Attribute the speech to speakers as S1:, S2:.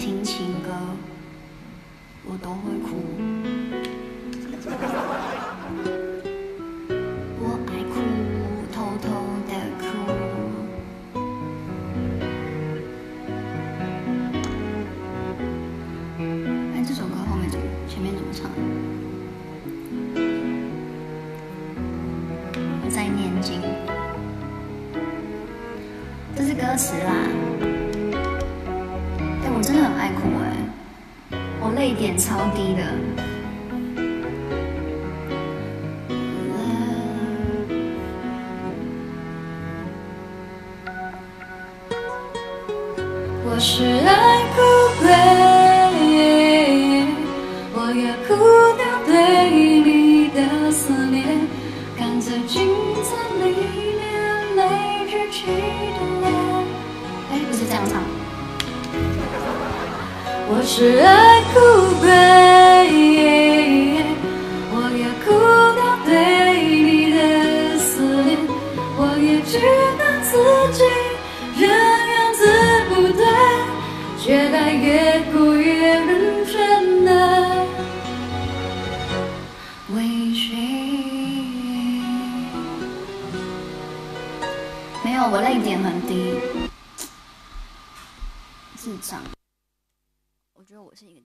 S1: 听情歌，我都会哭。我爱哭，偷偷的哭。哎，这首歌后面怎么，前面怎么唱？我在念经，这是歌词啦。哎，我真的很爱哭哎，我泪点超低的。我是爱哭鬼，我也哭掉对你的思念，看着镜子里面没稚气的脸。哎，不是这样唱。我是爱哭鬼，我也哭掉对你的思念，我也知道自己这样子不对，却还越哭越认真的委屈。没有，我泪点很低，智障。我觉得我是一个。